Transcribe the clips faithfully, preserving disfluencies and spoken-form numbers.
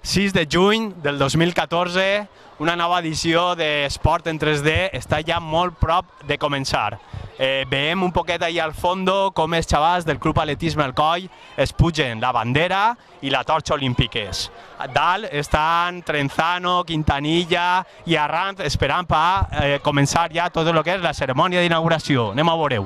sis de juny del dos mil catorze, una nova edició d'Esport en tres D està ja molt prop de començar. Eh, veiem un poquet allà al fondo com els xavals del Club Atletisme Alcoi es pugen la bandera i la torxa olímpiques. Dalt estan Trenzano, Quintanilla i Arranz esperant per eh, començar ja tot el que és la cerimònia d'inauguració. Anem a veure-ho.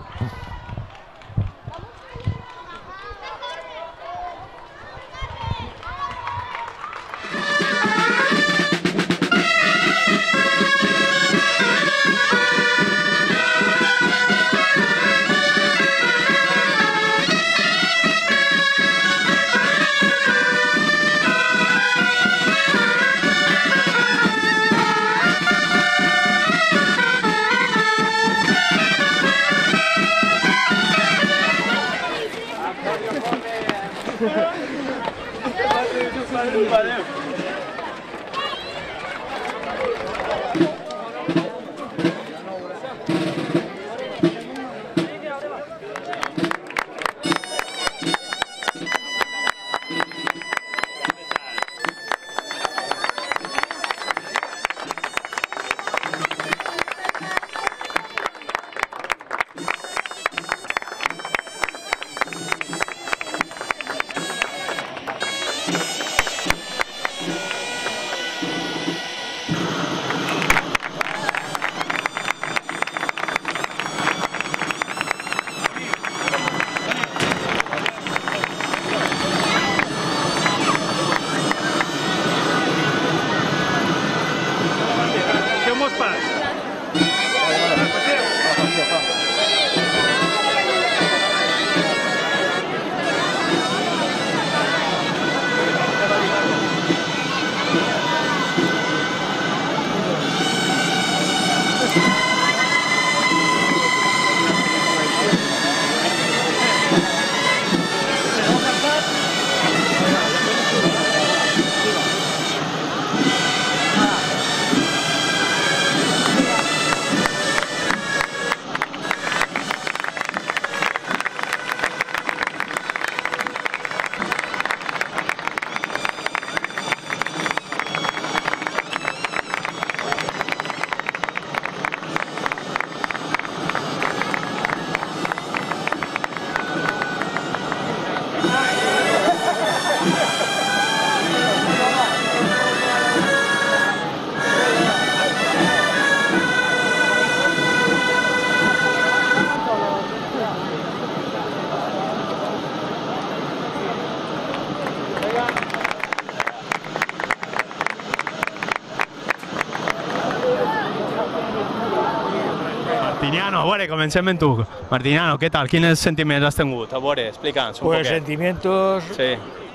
Martiniano, a veure, comencem amb tu. Martiniano, què tal? Quins sentiments has tingut? A veure, explica'ns un Pues poquet. sentimientos Sí.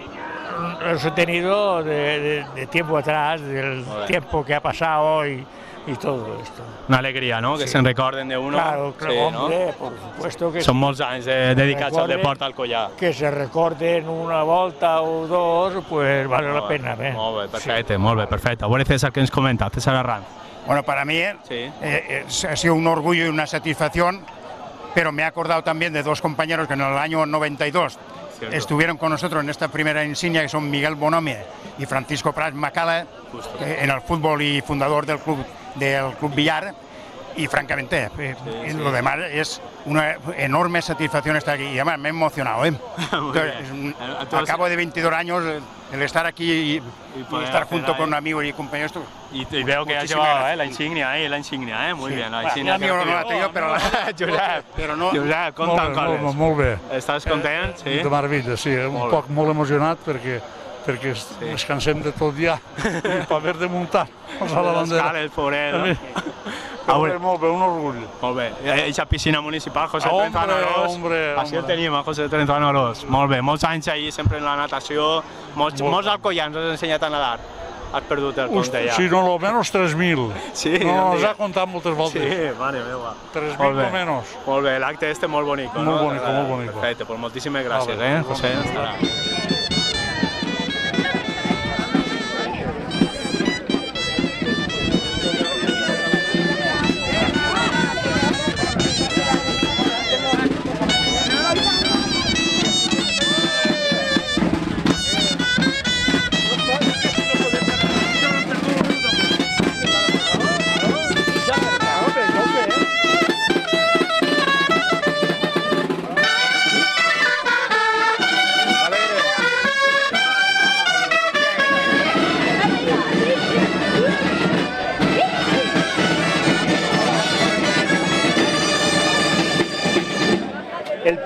los he tenido de, de, de tiempo atrás, del Joder. tiempo que ha pasado y, y todo esto. Una alegria, no? Que Sí. se'n recorden d'uno. Claro, claro, Sí, hombre, no? por supuesto que Són sí. molts anys eh, dedicats al Recorden deport al collar. Que se recorden una volta o dos, pues vale la pena. ¿eh? Molt bé, perfecte, molt bé, perfecte. A veure, César, què ens comenta? César Arranz. Bueno, para mí Sí. eh, eh, ha sido un orgullo y una satisfacción, pero me he acordado también de dos compañeros que en el año noventa y dos Cierto. estuvieron con nosotros en esta primera insignia, que son Miguel Bonomie y Francisco Pras Macala, Justo. que en el fútbol y fundador del club, del club Villar. Y francamente, eh, sí. lo demás es una enorme satisfacción estar aquí. Y además me he emocionado. ¿eh? Muy Entonces, bien. es un- Entonces- al cabo de veintidós años, el, el estar aquí y, Y y poder estar hacer junto ahí- con amigos y compañeros. esto- Y, y veo que has Muchísimas llevado gracias. eh, la insignia, eh, la insignia, eh? Muy Sí. bien, la Bueno, insignia. el mío no la tengo, pero la- Josep, Però no- Josep, compta'm Molt bé, coses. molt bé. Estàs content? Sí? De meravella, sí, un Molt bé. poc molt emocionat perquè perquè Sí. ens cansem de tot ja i per haver de muntar a la bandera. Escales, pobret, no? Però veure. bé, molt bé, un orgull. Molt bé. Eixa piscina municipal, José Hombre, Trenzano Arós. hombre, Així el hombre. tenim, a José Trenzano Arós. Molt bé, molts anys ahir sempre en la natació, molts, Molt molts bé. alcoians has ensenyat a nedar. Has perdut el compte ja. Sí, no, almenys tres mil. Sí, no, no els digues. ha comptat moltes Sí, voltes. mare meva. tres Molt mil bé. o menys. Molt bé, l'acte este molt bonico, Molt no? bonico, molt bonico. Perfecte, pues moltíssimes gràcies, Vale, eh, José. molt bé. Estarà.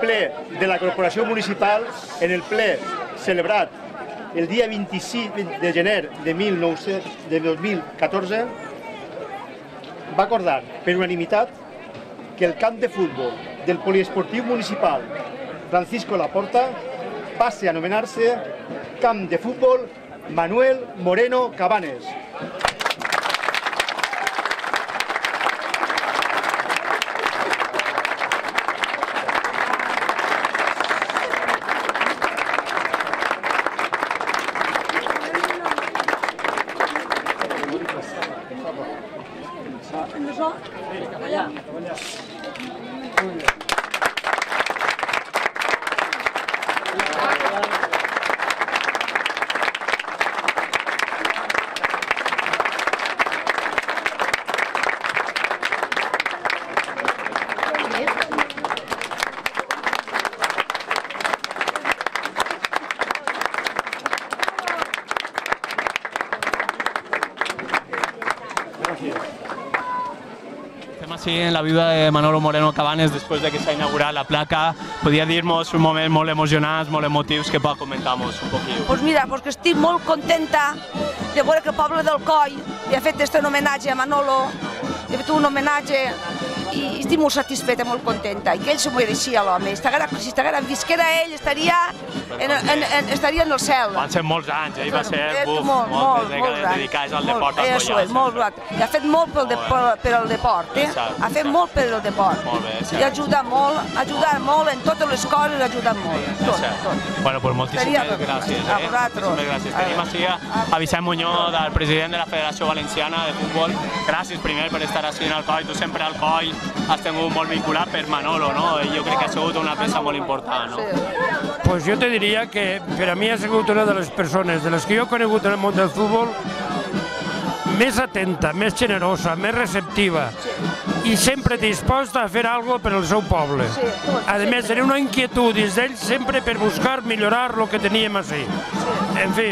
ple de la Corporació Municipal, en el ple celebrat el dia vint-i-sis de gener de dos mil catorze, va acordar per unanimitat que el camp de futbol del Poliesportiu Municipal Francisco Laporta passi a anomenar-se Camp de Futbol Manuel Moreno Cabanes. Así en la viuda de Manolo Moreno Cabanes, después de que s'ha inaugurat la placa, podia dir-nos un moment molt emocionants, molt emotius, que pot comentar-nos un poquillo? Doncs mira, pues que estic molt contenta de veure que el poble del Coll li ha fet aquest homenatge a Manolo, li ha fet un homenatge i estic molt satisfeta, molt contenta, i que ell s'ho mereixia, l'home. Si estiguera visquera ell, estaria en, en, en, estaria en el cel. Van ser molts anys, ell va ser buf, molt, moltes molt, dècades dedicades al deport, al Eso és, molt, i ha fet molt pel, de, per al deport, eh? Ha fet molt per al deport. Molt bé, i ha ajudat molt, ha ajudat molt en totes les coses, ha ajudat molt. Tot, tot. Bueno, pues moltíssimes gràcies. A vosaltres. Moltíssimes gràcies. Tenim així a Vicent Muñoz, el president de la Federació Valenciana de Futbol. Gràcies primer per estar així en el Coll. Tu sempre al Coll has tingut molt vinculat per Manolo, ¿no? I jo crec que ha sigut una peça molt important, ¿no? Pues yo te diría que per a mi ha sigut una de les persones de les que jo he conegut en el món del futbol més atenta, més generosa, més receptiva i sempre disposta a fer alguna cosa per al seu poble. A més, tenia una inquietud dins d'ell sempre per buscar millorar el que teníem així. En fi,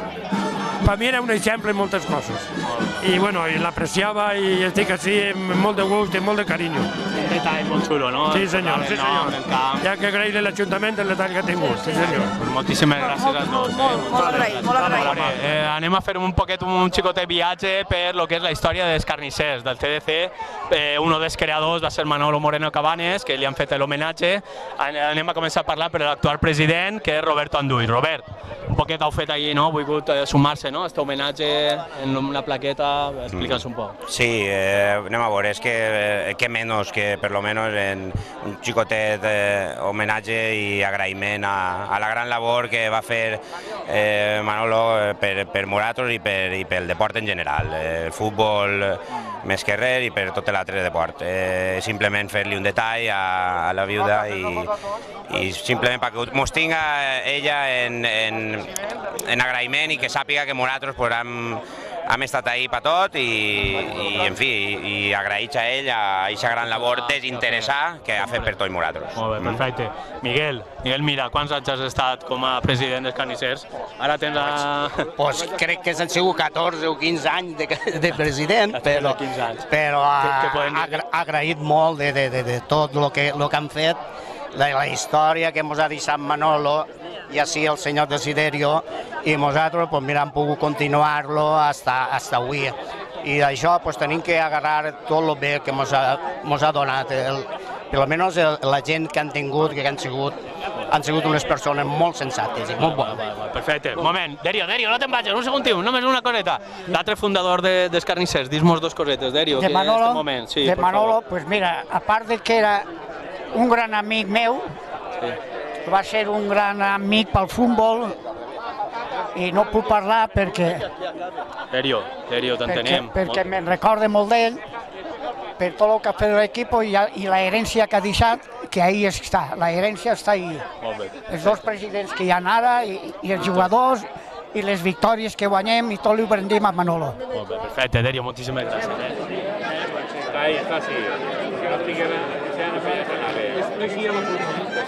per mi era un exemple en moltes coses. I bueno, l'apreciava i estic així amb molt de gust i molt de carinyo. Un detall molt xulo, no? Sí, senyor, sí, senyor. Ja que agrair a l'Ajuntament el detall que ha tingut, sí, senyor. Moltíssimes gràcies als dos. Molt agraït, molt agraït. Anem a fer un poquet, un xicotet viatge per lo que és la història dels carnissers, del C D C. Un dels creadors va ser Manolo Moreno Cabanes, que li han fet l'homenatge. Anem a començar a parlar per l'actual president, que és Roberto Anduy. Robert, un poquet heu fet allí, no? Ha volgut sumar-se, no? Este homenatge en una plaqueta, explica'ns un poc. Sí, eh, anem a veure, és que, eh, que menys que per lo menos en un xicotet eh, homenatge i agraïment a, a la gran labor que va fer eh, Manolo per, per Moratos i, per, i pel deport en general, eh, el futbol més que res i per tot l'altre deport. Eh, simplement fer-li un detall a, a la viuda i, i simplement perquè mos tinga ella en, en, en agraïment i que sàpiga que Moratos pues, hem, hem estat ahí per tot i, i en fi, i agraïts a ell a aquesta gran labor desinteressada que ha fet per tot Moratos. Molt bé, perfecte. Miguel, Miguel Mira, quants anys has estat com a president dels carnissers? Ara tens a... Pues crec que s'han sigut catorze o quinze anys de, de president, però, però ha, ha agraït molt de, de, de, de tot el que, lo que han fet, la, la història que ens ha deixat Manolo i així el senyor Desiderio i nosaltres pues, mira, hem pogut continuar-lo fins avui. I d'això pues, tenim que agarrar tot el bé que ens ha, ha donat. El, per almenys el, la gent que han tingut, que han sigut, han sigut unes persones molt sensates i molt bones. Perfecte. Un moment. Derio, Derio, no te'n vagis, un segon, només una coseta. L'altre fundador de, dels carnissers, dis-nos dos cosetes, Derio. De Manolo, este moment. Sí, de Manolo pues mira, a part de que era un gran amic meu, sí. Va ser un gran amic pel futbol i no puc parlar perquè... Derio, Derio, t'entenem. Perquè, perquè me'n recorde molt d'ell, per tot el que ha fet l'equip i, i la herència que ha deixat, que ahí està, la herència està ahí. Els dos presidents que hi ha ara i, i els jugadors i les victòries que guanyem i tot li ho rendim a Manolo. Molt bé, perfecte, Derio, moltíssimes gràcies. Eh? Ahí està, sí. Que no estigui... No hi la